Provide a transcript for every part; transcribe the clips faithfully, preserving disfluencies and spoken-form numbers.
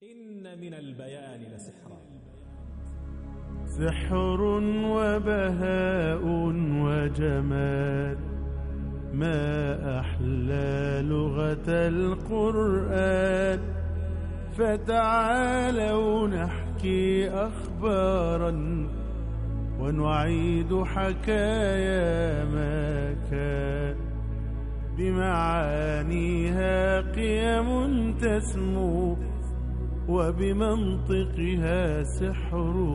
إن من البيان لسحرا. سحر وبهاء وجمال، ما أحلى لغة القرآن. فتعالوا نحكي أخبارا ونعيد حكايا ما كان، بمعانيها قيم تسمو وبمنطقها سحر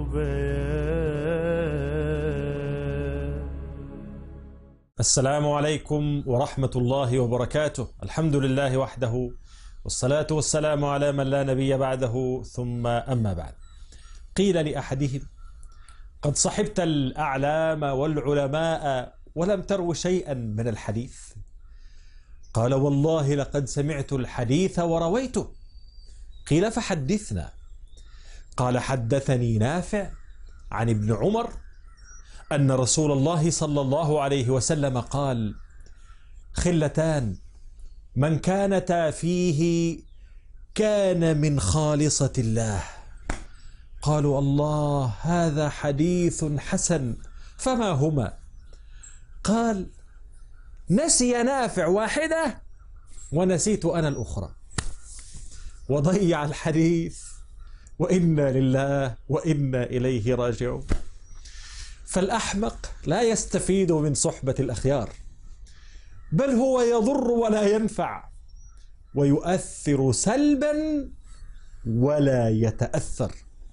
بيان. السلام عليكم ورحمة الله وبركاته. الحمد لله وحده، والصلاة والسلام على من لا نبي بعده، ثم أما بعد. قيل لأحدهم: قد صحبت الأعلام والعلماء ولم ترو شيئا من الحديث. قال: والله لقد سمعت الحديث ورويته. قيل: فحدثنا. قال: حدثني نافع عن ابن عمر أن رسول الله صلى الله عليه وسلم قال: خلتان من كانتا فيه كان من خالصة الله. قالوا: الله، هذا حديث حسن، فما هما؟ قال: نسي نافع واحدة ونسيت أنا الأخرى، وضيع الحديث، وإنا لله وإنا إليه راجعون. فالأحمق لا يستفيد من صحبة الأخيار، بل هو يضر ولا ينفع، ويؤثر سلبا ولا يتأثر.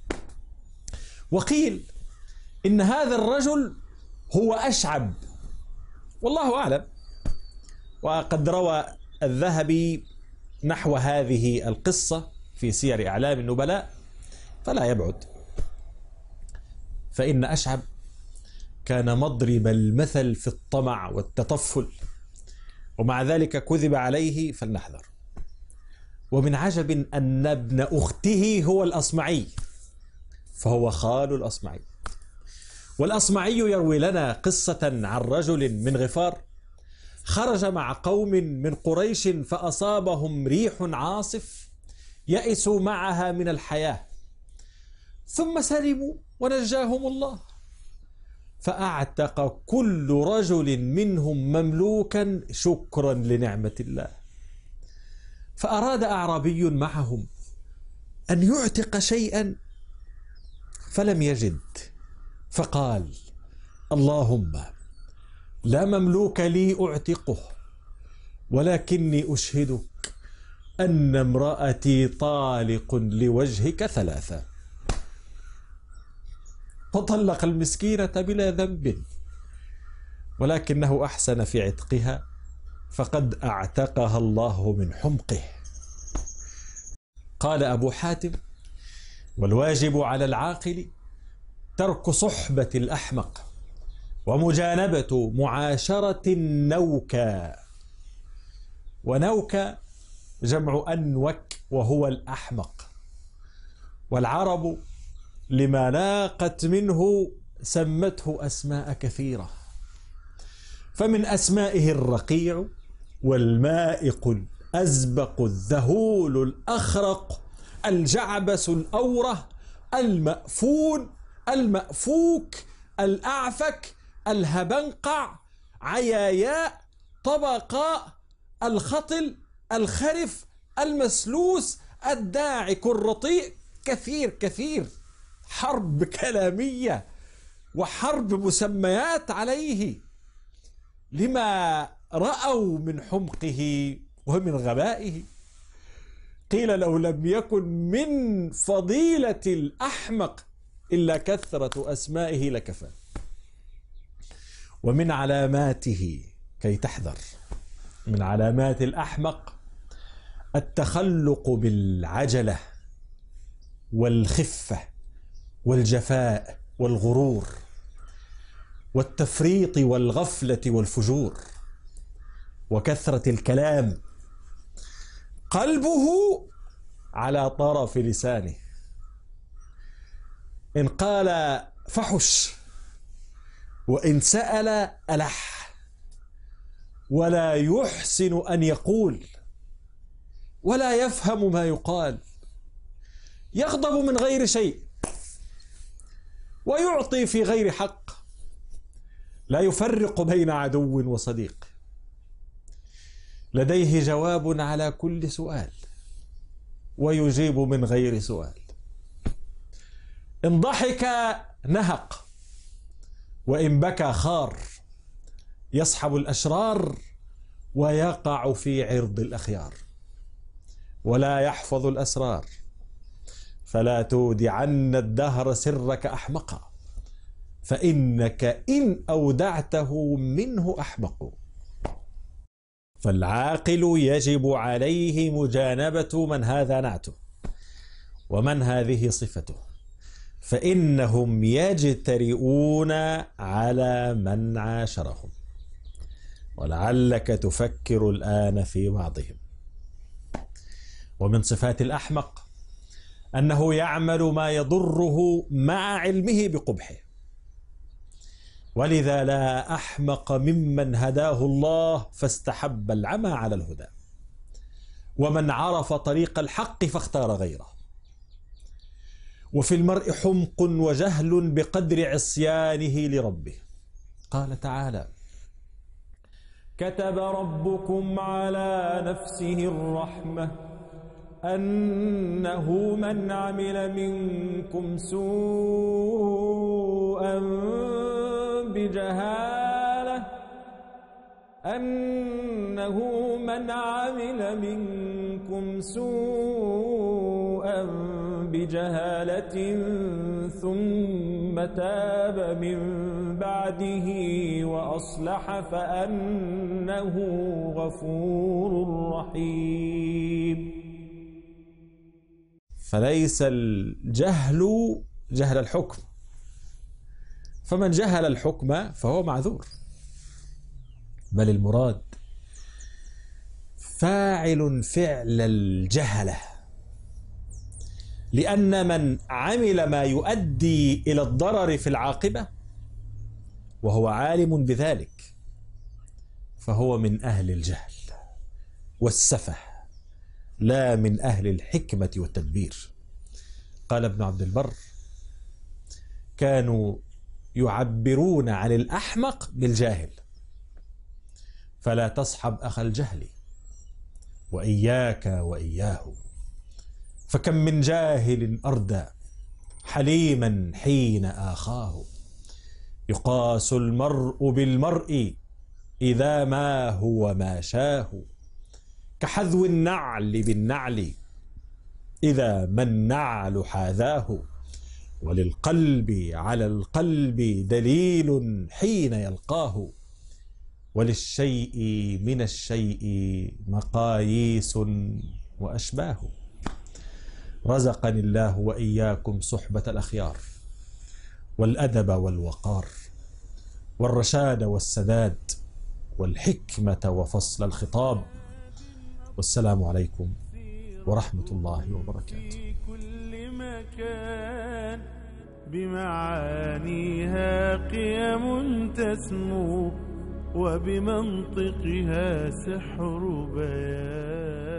وقيل إن هذا الرجل هو أشعب، والله أعلم. وقد روى الذهبي نحو هذه القصة في سير أعلام النبلاء، فلا يبعد، فإن أشعب كان مضرب المثل في الطمع والتطفل، ومع ذلك كذب عليه، فلنحذر. ومن عجب أن ابن أخته هو الأصمعي، فهو خال الأصمعي. والأصمعي يروي لنا قصة عن رجل من غفار خرج مع قوم من قريش فأصابهم ريح عاصف يئسوا معها من الحياة، ثم سلموا ونجاهم الله، فأعتق كل رجل منهم مملوكا شكرا لنعمة الله. فأراد أعرابي معهم أن يعتق شيئا فلم يجد، فقال: اللهم لا مملوك لي أعتقه، ولكني أشهدك أن امرأتي طالق لوجهك ثلاثة. فطلق المسكينة بلا ذنب، ولكنه أحسن في عتقها، فقد أعتقها الله من حمقه. قال أبو حاتم: والواجب على العاقل ترك صحبة الأحمق ومجانبة معاشرة النوكى. ونوكى جمع أنوك، وهو الأحمق. والعرب لما لاقت منه سمته أسماء كثيرة، فمن أسمائه الرقيع والمائق الأزبق الذهول الأخرق الجعبس الأوره المأفون المأفوك الأعفك الهبنقع عياياء طبقاء الخطل الخرف المسلوس الداعك الرطيء. كثير كثير، حرب كلامية وحرب مسميات عليه لما رأوا من حمقه ومن غبائه. قيل: لو لم يكن من فضيلة الأحمق إلا كثرة أسمائه لكفى. ومن علاماته، كي تحذر، من علامات الأحمق التخلق بالعجلة والخفة والجفاء والغرور والتفريط والغفلة والفجور وكثرة الكلام. قلبه على طرف لسانه، إن قال فحش، وإن سأل ألح، ولا يحسن أن يقول، ولا يفهم ما يقال، يغضب من غير شيء ويعطي في غير حق، لا يفرق بين عدو وصديق، لديه جواب على كل سؤال ويجيب من غير سؤال، إن ضحك نهق وإن بكى خار، يصحب الأشرار ويقع في عرض الأخيار، ولا يحفظ الأسرار، فلا تودعن الدهر سرك أحمقا، فإنك إن أودعته منه أحمق. فالعاقل يجب عليه مجانبة من هذا نعته ومن هذه صفته، فإنهم يجترئون على من عاشرهم. ولعلك تفكر الآن في بعضهم. ومن صفات الأحمق أنه يعمل ما يضره مع علمه بقبحه، ولذا لا أحمق ممن هداه الله فاستحب العمى على الهدى، ومن عرف طريق الحق فاختار غيره. وفي المرء حمق وجهل بقدر عصيانه لربه. قال تعالى: كتب ربكم على نفسه الرحمة أنه من عمل منكم سوءا بجهالة أنه من عمل منكم سوءا بجهالة ثم تاب من بعده وأصلح فأنه غفور رحيم. فليس الجهل جهل الحكم، فمن جهل الحكم فهو معذور، بل المراد فاعل فعل الجهلة، لأن من عمل ما يؤدي إلى الضرر في العاقبة وهو عالم بذلك فهو من أهل الجهل والسفه، لا من أهل الحكمة والتدبير. قال ابن عبد البر: كانوا يعبرون عن الأحمق بالجاهل، فلا تصحب أخ الجهل وإياك وإياه، فكم من جاهل أردى حليما حين آخاه، يقاس المرء بالمرء إذا ما هو ما شاه، كحذو النعل بالنعل إذا ما النعل حاذاه، وللقلب على القلب دليل حين يلقاه، وللشيء من الشيء مقاييس وأشباه. رزقني الله وإياكم صحبة الأخيار والأدب والوقار والرشاد والسداد والحكمة وفصل الخطاب. والسلام عليكم ورحمة الله وبركاته. في كل مكان بمعانيها قيم تسمو وبمنطقها سحر بيان.